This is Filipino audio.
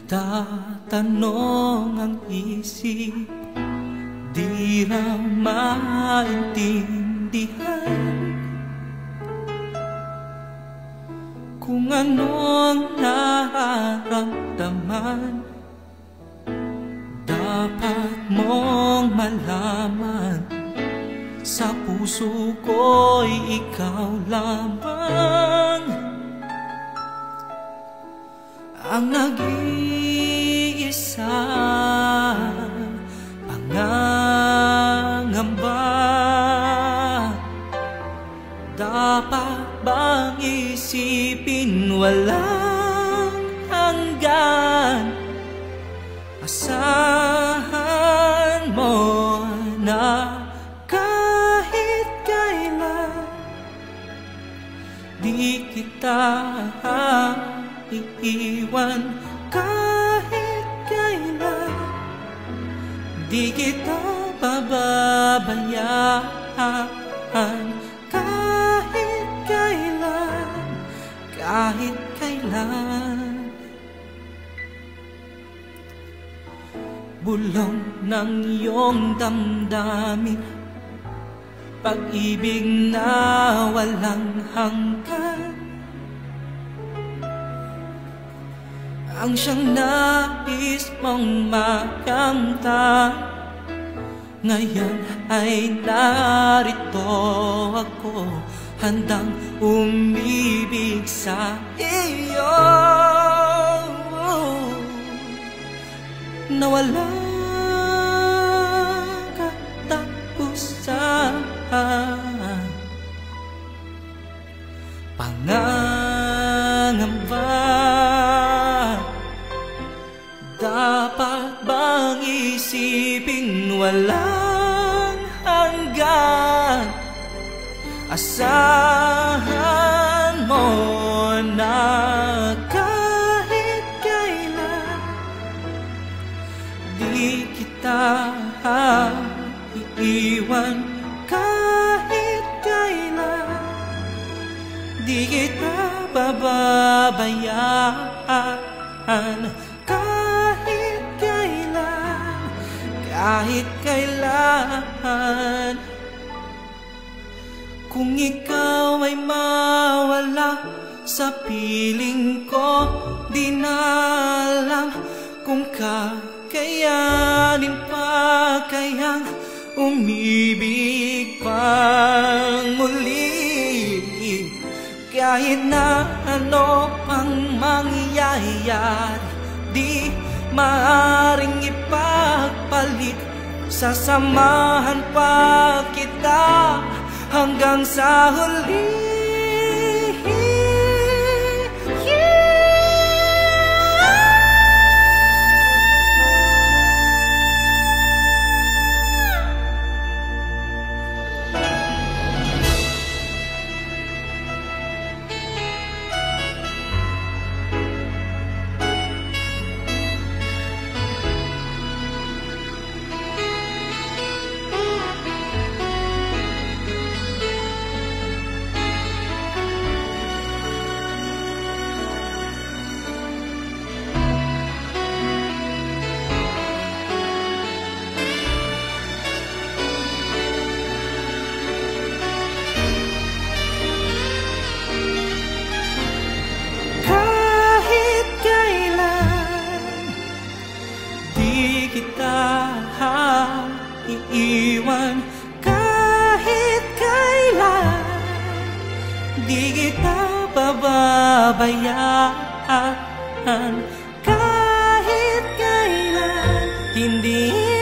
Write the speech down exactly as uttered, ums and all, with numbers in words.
Nagtatanong ang isip, di raw maintindihan kung anong nararamdaman. Dapat mong malaman, sa puso ko'y ikaw lamang ang nag-iisa pangangamba. Dapat bang isipin walang hanggan? Asahan mo na kahit kailan di kita iiwan, kahit kailan di kita pababayaan, kahit kailan, kahit kailan. Bulong ng iyong damdamin, pag-ibig na walang hanggan, ang siyang nais mong makamtan. Ngayon ay narito ako, handang umibig sa iyo na walang katapusan. Pangangamba, dapat bang isipin walang hanggan? Asahan mo na kahit kailan di kita iiwan, kahit kailan di kita bababayaan, kahit kailan, kahit kailan. Kung ikaw ay mawala sa piling ko, di na alam kung kakayanin pa kayang umibig pang muli. Kahit na ano pang mangyayari, di maaring ipagpalit. Sasamahan pa kita hanggang sa huli. Iiwan kahit kailan, di kita pababayaan, kahit kailan, hindi